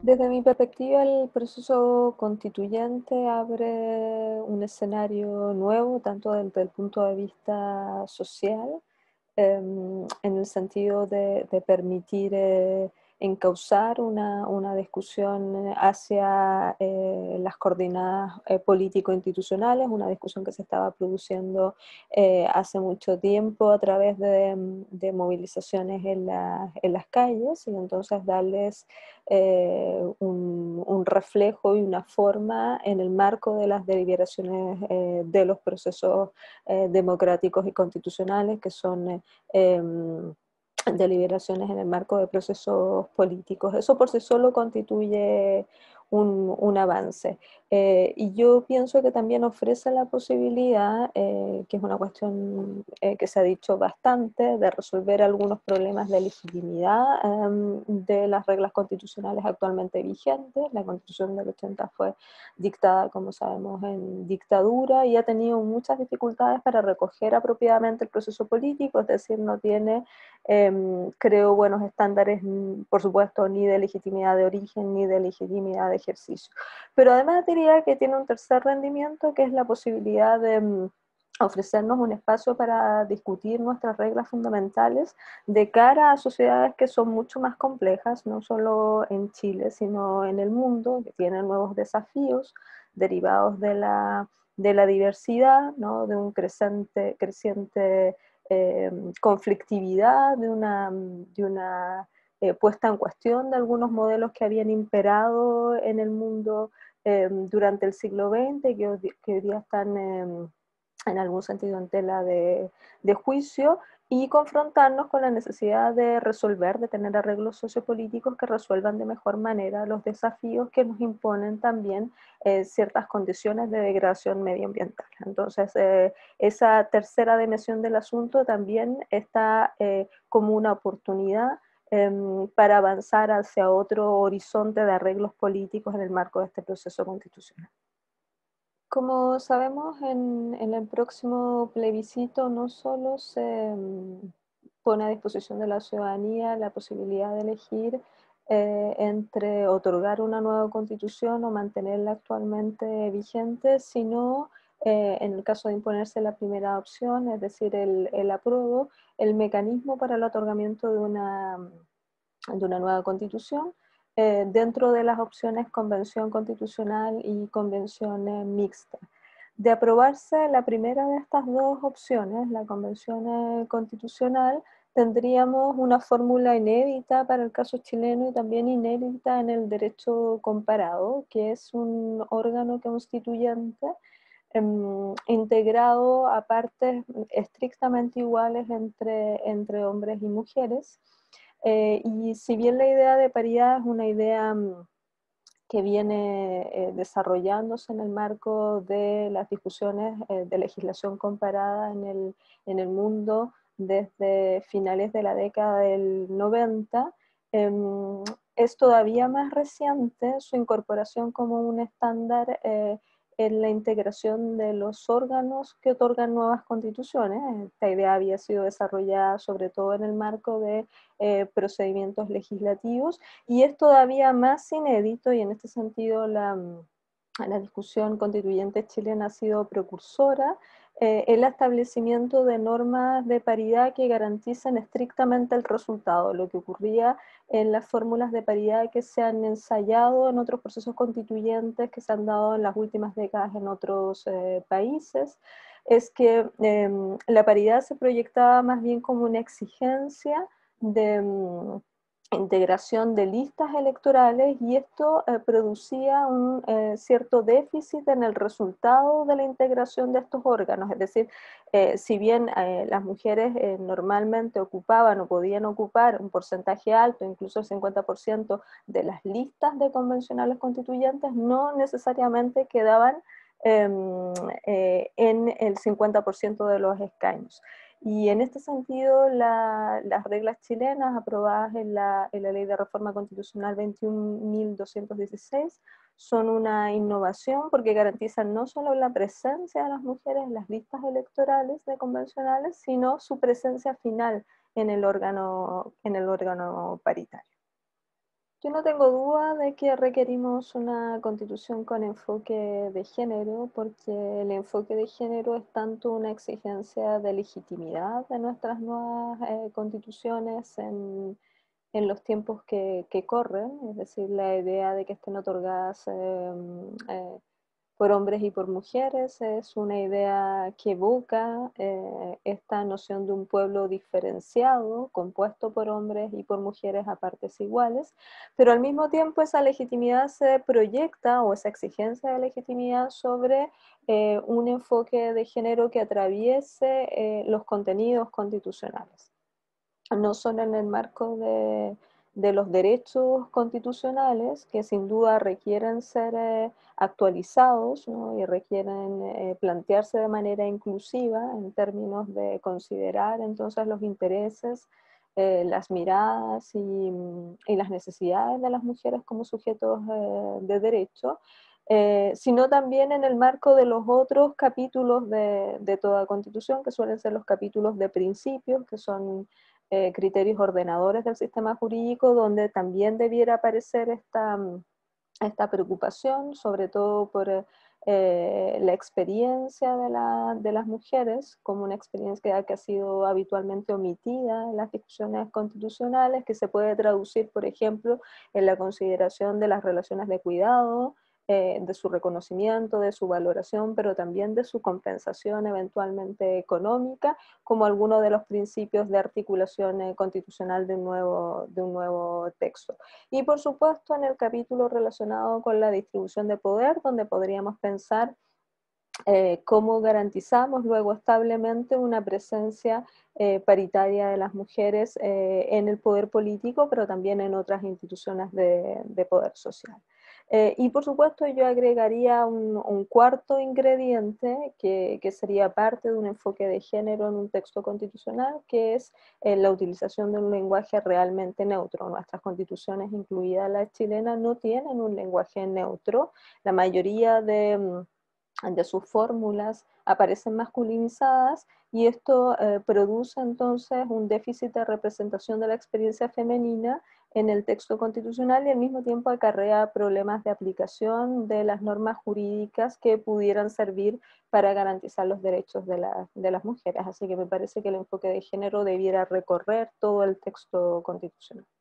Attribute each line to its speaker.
Speaker 1: Desde mi perspectiva, el proceso constituyente abre un escenario nuevo, tanto desde el punto de vista social, en el sentido de permitir encauzar una discusión hacia las coordenadas político-institucionales, una discusión que se estaba produciendo hace mucho tiempo a través de movilizaciones en las calles, y entonces darles un reflejo y una forma en el marco de las deliberaciones de los procesos democráticos y constitucionales, que son deliberaciones en el marco de procesos políticos. Eso por sí solo constituye un avance. Y yo pienso que también ofrece la posibilidad, que es una cuestión que se ha dicho bastante, de resolver algunos problemas de legitimidad de las reglas constitucionales actualmente vigentes. La Constitución del 80 fue dictada, como sabemos, en dictadura, y ha tenido muchas dificultades para recoger apropiadamente el proceso político, es decir, no tiene, creo, buenos estándares, por supuesto, ni de legitimidad de origen ni de legitimidad de ejercicio. Pero además diría que tiene un tercer rendimiento, que es la posibilidad de ofrecernos un espacio para discutir nuestras reglas fundamentales de cara a sociedades que son mucho más complejas, no solo en Chile, sino en el mundo, que tienen nuevos desafíos derivados de la diversidad, ¿no? De un creciente conflictividad, de una puesta en cuestión de algunos modelos que habían imperado en el mundo durante el siglo XX, que hoy día están en algún sentido en tela de juicio, y confrontarnos con la necesidad de resolver, de tener arreglos sociopolíticos que resuelvan de mejor manera los desafíos que nos imponen también ciertas condiciones de degradación medioambiental. Entonces, esa tercera dimensión del asunto también está como una oportunidad para avanzar hacia otro horizonte de arreglos políticos en el marco de este proceso constitucional. Como sabemos, en el próximo plebiscito no solo se pone a disposición de la ciudadanía la posibilidad de elegir entre otorgar una nueva constitución o mantenerla actualmente vigente, sino en el caso de imponerse la primera opción, es decir, el apruebo, el mecanismo para el otorgamiento de una nueva constitución, dentro de las opciones convención constitucional y convención mixta. De aprobarse la primera de estas dos opciones, la convención constitucional, tendríamos una fórmula inédita para el caso chileno y también inédita en el derecho comparado, que es un órgano constituyente integrado a partes estrictamente iguales entre hombres y mujeres. Y si bien la idea de paridad es una idea que viene desarrollándose en el marco de las discusiones de legislación comparada en el mundo desde finales de la década del 90, es todavía más reciente su incorporación como un estándar en la integración de los órganos que otorgan nuevas constituciones. Esta idea había sido desarrollada sobre todo en el marco de procedimientos legislativos, y es todavía más inédito, y en este sentido la discusión constituyente chilena ha sido precursora, el establecimiento de normas de paridad que garanticen estrictamente el resultado, lo que ocurría en las fórmulas de paridad que se han ensayado en otros procesos constituyentes que se han dado en las últimas décadas en otros países, es que la paridad se proyectaba más bien como una exigencia de integración de listas electorales, y esto producía un cierto déficit en el resultado de la integración de estos órganos. Es decir, si bien las mujeres normalmente ocupaban o podían ocupar un porcentaje alto, incluso el 50% de las listas de convencionales constituyentes, no necesariamente quedaban en el 50% de los escaños. Y en este sentido, las reglas chilenas aprobadas en la Ley de Reforma Constitucional 21.216 son una innovación, porque garantizan no solo la presencia de las mujeres en las listas electorales de convencionales, sino su presencia final en el órgano paritario. Yo no tengo duda de que requerimos una constitución con enfoque de género, porque el enfoque de género es tanto una exigencia de legitimidad de nuestras nuevas constituciones en los tiempos que corren, es decir, la idea de que estén otorgadas por hombres y por mujeres es una idea que evoca esta noción de un pueblo diferenciado, compuesto por hombres y por mujeres a partes iguales, pero al mismo tiempo esa legitimidad se proyecta o esa exigencia de legitimidad sobre un enfoque de género que atraviese los contenidos constitucionales, no solo en el marco de los derechos constitucionales, que sin duda requieren ser actualizados, ¿no? Y requieren plantearse de manera inclusiva en términos de considerar entonces los intereses, las miradas y las necesidades de las mujeres como sujetos de derecho, sino también en el marco de los otros capítulos de toda constitución, que suelen ser los capítulos de principios, que son criterios ordenadores del sistema jurídico, donde también debiera aparecer esta preocupación, sobre todo por la experiencia de las mujeres, como una experiencia que ha sido habitualmente omitida en las discusiones constitucionales, que se puede traducir, por ejemplo, en la consideración de las relaciones de cuidado, de su reconocimiento, de su valoración, pero también de su compensación eventualmente económica, como alguno de los principios de articulación constitucional de un nuevo texto. Y por supuesto en el capítulo relacionado con la distribución de poder, donde podríamos pensar cómo garantizamos luego establemente una presencia paritaria de las mujeres en el poder político, pero también en otras instituciones de poder social. Y por supuesto yo agregaría un cuarto ingrediente que sería parte de un enfoque de género en un texto constitucional, que es la utilización de un lenguaje realmente neutro. Nuestras constituciones, incluida la chilena, no tienen un lenguaje neutro. La mayoría de sus fórmulas aparecen masculinizadas y esto produce entonces un déficit de representación de la experiencia femenina en el texto constitucional y al mismo tiempo acarrea problemas de aplicación de las normas jurídicas que pudieran servir para garantizar los derechos de las mujeres. Así que me parece que el enfoque de género debiera recorrer todo el texto constitucional.